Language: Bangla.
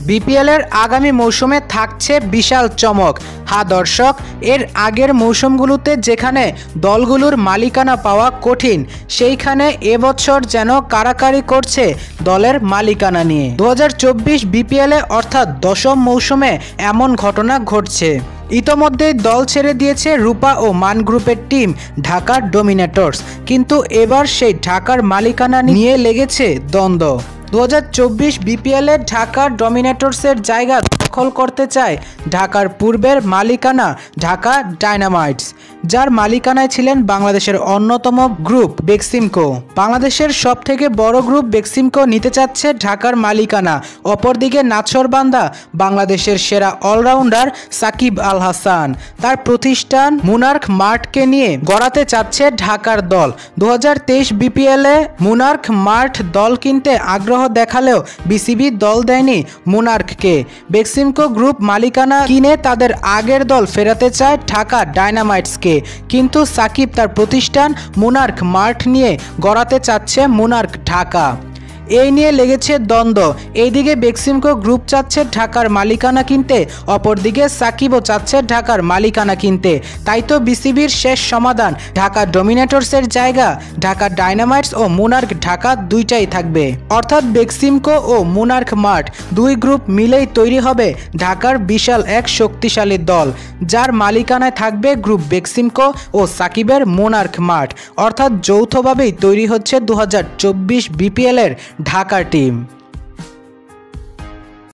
বিপিএল এর আগামী মৌসুমে থাকছে বিশাল চমক। হ্যাঁ দর্শক, এর আগের মৌসুমগুলোতে যেখানে দলগুলোর মালিকানা পাওয়া কঠিন, সেইখানে এবছর যেন কারাকারি করছে দলের মালিকানা নিয়ে। 2024 বিপিএল এ অর্থাৎ 10ম মৌসুমে এমন ঘটনা ঘটছে। ইতোমধ্যেই দল ছেড়ে দিয়েছে রূপা ও মান গ্রুপের টিম ঢাকা ডমিনেটর্স, কিন্তু এবার সেই ঢাকার মালিকানা নিয়ে লেগেছে দ্বন্দ্ব। 2024 বিপিএলে ঢাকা ডমিনেটর্সের জায়গা দখল করতে চায় ঢাকার পূর্বের মালিকানা ঢাকা ডায়নামাইটস, যার মালিকানায় ছিলেন বাংলাদেশের অন্যতম গ্রুপ বেক্সিমকো। বাংলাদেশের সবথেকে বড় গ্রুপ বেক্সিমকো নিতে চাচ্ছে ঢাকার মালিকানা। অপরদিকে নাছোড়বান্দা বাংলাদেশের সেরা অলরাউন্ডার সাকিব আল হাসান তার প্রতিষ্ঠান মুনার্ক মার্টকে নিয়ে গড়াতে চাচ্ছে ঢাকার দল। 2023 বিপিএলে মুনার্ক মার্ট দল কিনতে আগ্রহ দেখালেও বিসিবি দল দেয়নি মুনার্ককে। বেক্সিমকো গ্রুপ মালিকানা কিনে তাদের আগের দল ফেরাতে চায় ঢাকা ডায়নামাইটসকে, কিন্তু সাকিব তার প্রতিষ্ঠান মুনার্ক মার্ট নিয়ে গড়াতে চাচ্ছে মুনার্ক ঢাকা। এই নিয়ে লেগেছে দ্বন্দ্ব। এইদিকে বেক্সিমকো গ্রুপ চাচ্ছে ঢাকার মালিকানা কিনতে, অপরদিকে সাকিবও চাচ্ছে ঢাকার মালিকানা কিনতে। তাই তো বিসিবির শেষ সমাধান, ঢাকা ডমিনেটর্সের জায়গা ঢাকা ডায়নামাইটস ও মুনার্ক ঢাকা দুইটাই থাকবে। অর্থাৎ বেক্সিমকো ও মুনার্ক মার্ট দুই গ্রুপ মিলেই তৈরি হবে ঢাকার বিশাল এক শক্তিশালী দল, যার মালিকানায় থাকবে গ্রুপ বেক্সিমকো ও সাকিবের মুনার্ক মার্ট। অর্থাৎ যৌথভাবেই তৈরি হচ্ছে 2024 বিপিএল এর ঢাকা টিম।